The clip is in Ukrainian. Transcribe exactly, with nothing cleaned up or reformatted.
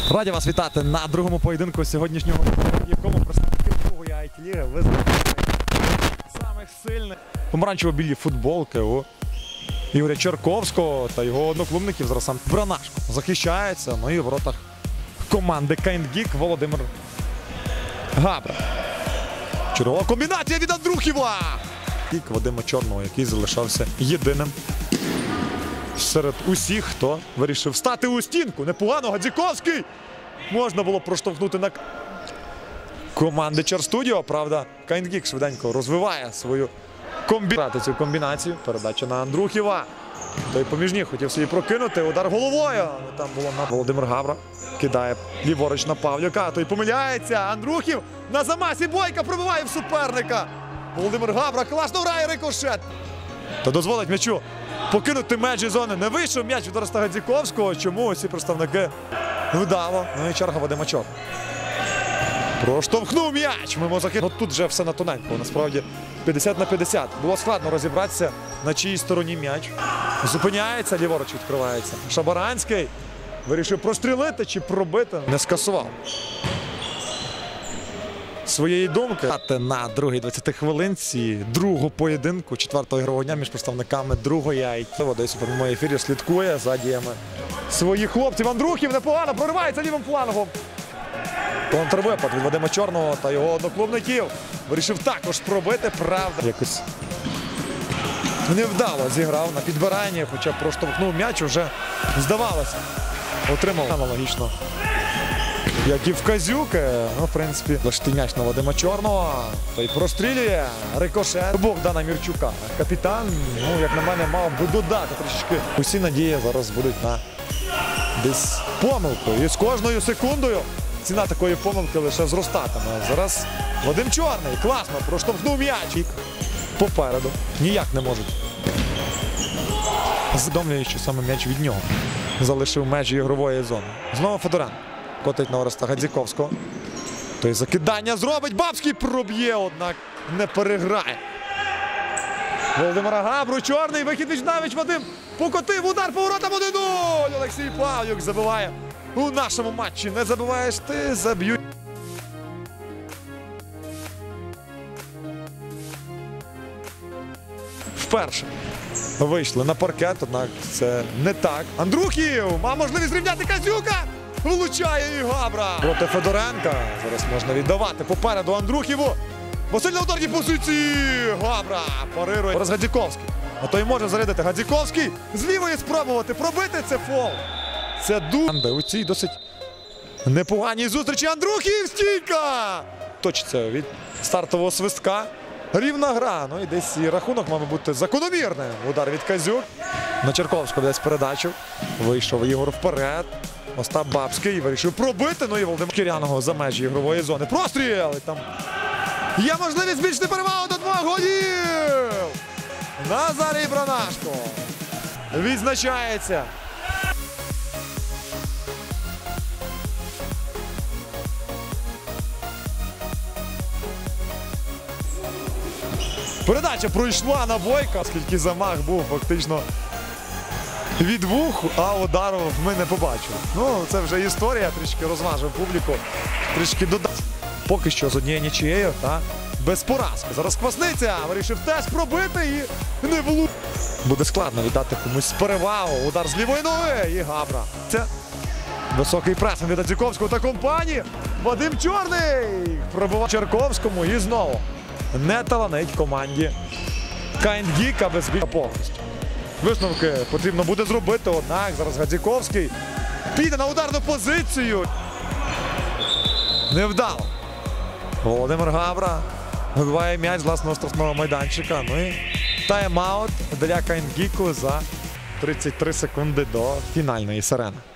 Раді вас вітати на другому поєдинку сьогоднішнього, в якому представники другої айті-ліги визнають самих сильних помаранчево-білі футболки у Ігоря Черковського та його одноклубників. Зараз сам Бранашко захищається, ну і в воротах команди Кайндгік Володимир Габра. Чергова комбінація від Андрухіва! Кік Вадима Чорного, який залишався єдиним серед усіх, хто вирішив стати у стінку. Непогано, Гадзіковський! Можна було проштовхнути на команди Чарстудіо. Правда, Кайндгік швиденько розвиває свою комбінацію. Цю комбінацію. Передача на Андрухіва. Той поміж ніг хотів собі прокинути. Удар головою. Там було на Володимир Габра. Кидає ліворуч на Павлюка. Той помиляється. Андрухів на замасі. Бойка пробиває в суперника. Володимир Габра класно грає, рикошет. Та дозволить м'ячу покинути межі зони. Не вийшов м'яч від Ореста Гадзіковського. Чому усі представники вдало. Ну і черга Вадима Чорного. Проштовхнув м'яч. Мимо захід. Ну, тут вже все на тоненько. Насправді п'ятдесят на п'ятдесят. Було складно розібратися, на чиїй стороні м'яч. Зупиняється, ліворуч відкривається. Шабаранський вирішив прострілити чи пробити. Не скасував своєї думки. На другій двадцятій хвилинці другого поєдинку четвертого ігрового дня між представниками другої айті. Десь у прямому ефірі слідкує за діями своїх хлопців. Андрухів непогано проривається лівим флангом. Контрвипад від Вадима Чорного та його одноклубників. Вирішив також пробити, правда. Якось невдало зіграв на підбиранні, хоча проштовхнув м'яч, вже здавалося. Отримав аналогічно, як і в Казюки. Ну, в принципі, лишти м'яч на Вадима Чорного. Той прострілює. Рикошет Богдана Мірчука. Капітан, ну, як на мене, мав би додати трішки. Усі надії зараз будуть на десь помилку. І з кожною секундою ціна такої помилки лише зростатиме. Зараз Вадим Чорний класно проштовхнув м'яч. Попереду. Ніяк не можуть. Здомлює, що саме м'яч від нього залишив межі ігрової зони. Знову Федоран. Котить на Ореста Гадзіковського. Той закидання зробить. Бабський проб'є, однак не переграє. Володимира Габру. Чорний. Вихід Вічнавич. Вадим покотив. Удар поворотом один нуль. Олексій Павлюк забиває у нашому матчі. Не забиваєш ти, заб'ють. Вперше вийшли на паркет, однак це не так. Андрухів мав можливість зрівняти Казюка. Влучає і Габра. Проти Федоренка. Зараз можна віддавати попереду Андрухіву. Василь на ударній позиції. Габра парирує. Зараз Гадзіковський. А то й може зарядити Гадзіковський. З лівої спробувати пробити. Це фол. Це ду... У цій досить непоганій зустрічі. Андрухів, стійка! Точиться від стартового свистка. Рівна гра. Ну і десь і рахунок має бути закономірним. Удар від Казюк. На Черковського десь передачу. Вийшов Ігор вперед. Остап Бабський вирішив пробити. Ну і Володимир Кіряного за межі ігрової зони. Простріл! Там є можливість збільшити перевагу до двох голів! Назарій Бранашко відзначається. Передача пройшла на Бойка, оскільки замах був фактично від вух, а удару ми не побачили. Ну, це вже історія, трішки розважив публіку, трішки додав. Поки що з однією нічиєю та без поразки. Зараз Квасниця вирішив теж пробити і не влучив. Буде складно віддати комусь перевагу. Удар з лівої ноги і Габра. Це високий пресинг від Гадзіковського та компанії. Вадим Чорний пробиває Черковському і знову не таланить команді Кайндгіка без більшого повністю. Висновки потрібно буде зробити, однак зараз Гадзіковський піде на ударну позицію. Невдало. Володимир Габра вибиває м'яч з власного штрафного майданчика. Ну і тайм-аут для Кайндгіку за тридцять три секунди до фінальної сирени.